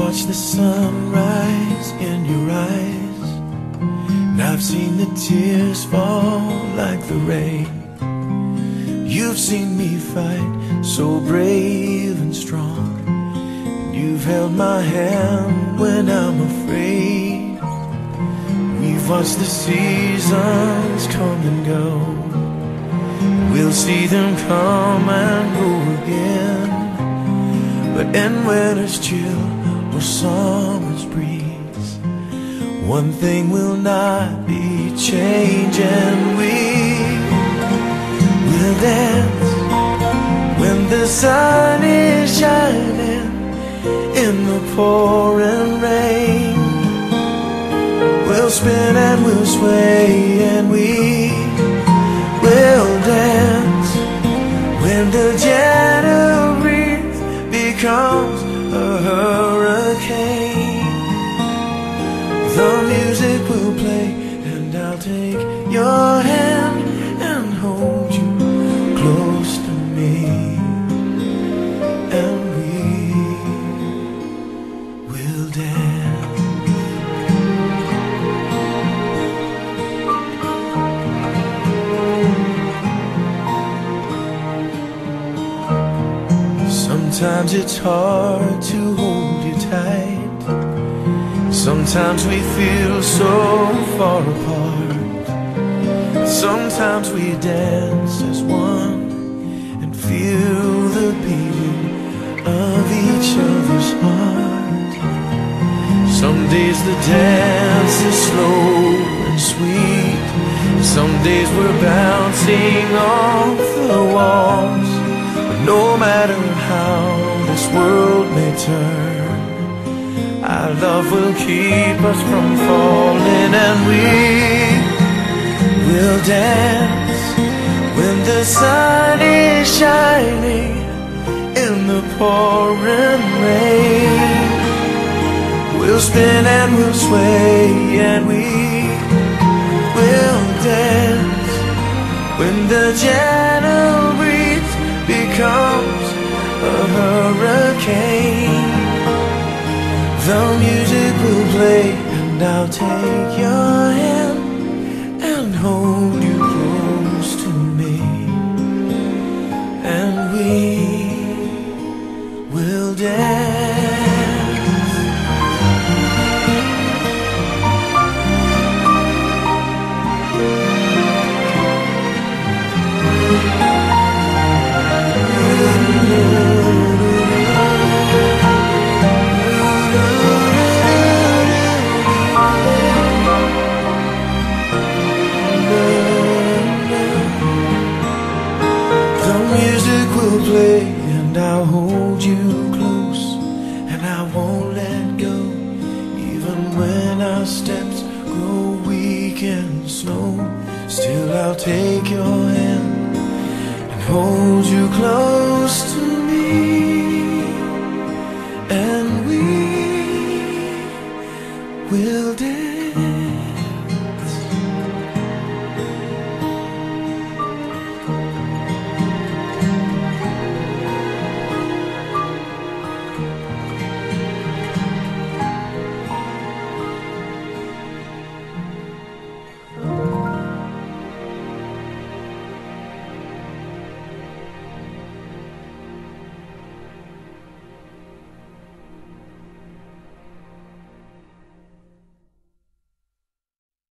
watched the sunrise in your eyes, and I've seen the tears fall like the rain. You've seen me fight so brave and strong, and you've held my hand when I'm afraid. We've watched the seasons come and go, we'll see them come and go again. But in winter's chill or summer's breeze, one thing will not be changing. We'll dance when the sun is shining in the pouring rain. We'll spin and we'll sway and we will dance when the gentle breeze becomes a hurricane. The music will play and I'll take your hand and hold you close to me, and we will dance. Sometimes it's hard to hold you tight, sometimes we feel so far apart. Sometimes we dance as one and feel the beating of each other's heart. Some days the dance is slow and sweet, some days we're bouncing off the walls. But no matter how this world may turn, our love will keep us from falling, and we will dance when the sun is shining in the pouring rain. We'll spin and we'll sway and we will dance when the gentle breeze becomes a hurricane. The music will play and I'll take your hand and hold you close to me, and we will dance. Play and I'll hold you close and I won't let go, even when our steps grow weak and slow. Still I'll take your hand and hold